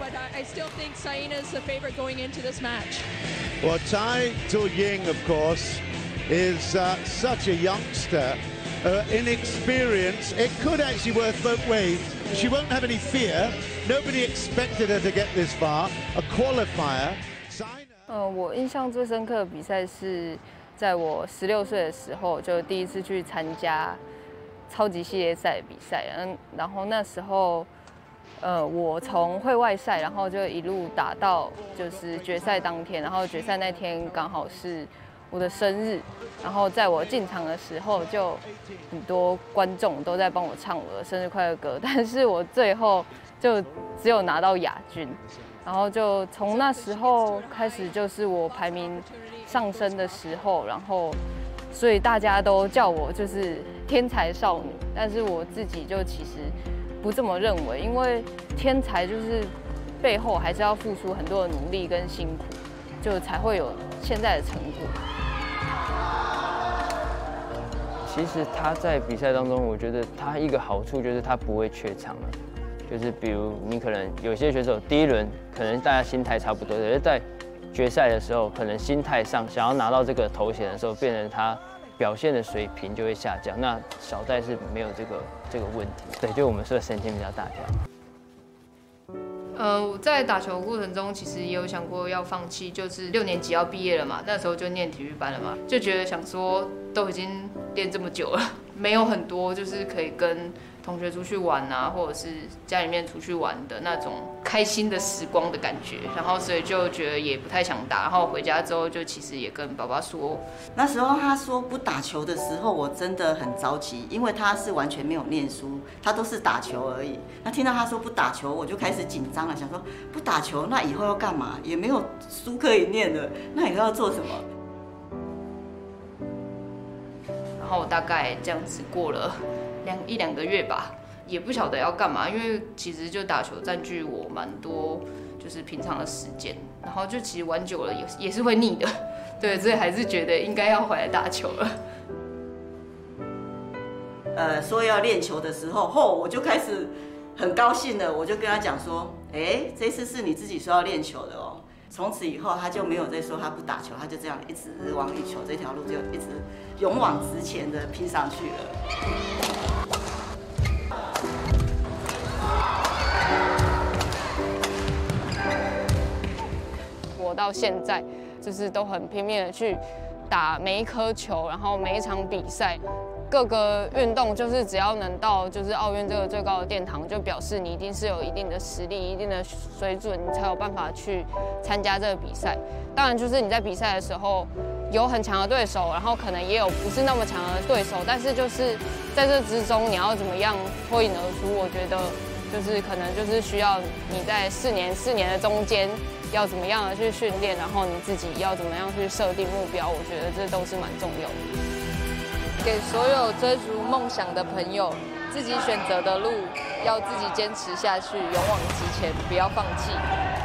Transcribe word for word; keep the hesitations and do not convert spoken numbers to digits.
but I, I still think Saina is the favorite going into this match. Well, Tai Tu-Ying, of course, is uh, such a youngster, uh, inexperienced. It could actually work both ways. She won't have any fear. Nobody expected her to get this far. A qualifier. 呃，我印象最深刻的比赛是在我十六岁的时候，就第一次去参加超级系列赛比赛。嗯，然后那时候，呃，我从会外赛，然后就一路打到就是决赛当天，然后决赛那天刚好是我的生日，然后在我进场的时候，就很多观众都在帮我唱我的生日快乐歌，但是我最后就只有拿到亚军。然后就从那时候开始，就是我排名上升的时候，然后所以大家都叫我就是天才少女，但是我自己就其实不这么认为，因为天才就是背后还是要付出很多的努力跟辛苦，就才会有现在的成果。 其实他在比赛当中，我觉得他一个好处就是他不会怯场了。就是比如你可能有些选手第一轮可能大家心态差不多，可是在决赛的时候，可能心态上想要拿到这个头衔的时候，变成他表现的水平就会下降。那小戴是没有这个这个问题，对，就我们说的神经比较大条。 呃，我在打球的过程中，其实也有想过要放弃，就是六年级要毕业了嘛，那时候就念体育班了嘛，就觉得想说都已经练这么久了，没有很多就是可以跟同学出去玩啊，或者是家里面出去玩的那种开心的时光的感觉，然后所以就觉得也不太想打，然后回家之后就其实也跟爸爸说， 那时候他说不打球的时候，我真的很着急，因为他是完全没有念书，他都是打球而已。那听到他说不打球，我就开始紧张了，想说不打球，那以后要干嘛？也没有书可以念了，那以后要做什么？ 然后我大概这样子过了两一两个月吧，也不晓得要干嘛，因为其实就打球占据我蛮多就是平常的时间，然后就其实玩久了也也是会腻的，对，所以还是觉得应该要回来打球了。 呃，说要练球的时候，后我就开始很高兴了，我就跟他讲说，哎，这次是你自己说要练球的哦。从此以后，他就没有再说他不打球，他就这样一直往羽球这条路就一直勇往直前的拼上去了。 我到现在就是都很拼命的去打每一颗球，然后每一场比赛。各个运动就是只要能到就是奥运这个最高的殿堂，就表示你一定是有一定的实力、一定的水准，你才有办法去参加这个比赛。当然，就是你在比赛的时候有很强的对手，然后可能也有不是那么强的对手，但是就是在这之中你要怎么样脱颖而出，我觉得就是可能就是需要你在四年四年的中间要怎么样的去训练，然后你自己要怎么样去设定目标，我觉得这都是蛮重要的。给所有追逐梦想的朋友，自己选择的路要自己坚持下去，勇往直前，不要放弃。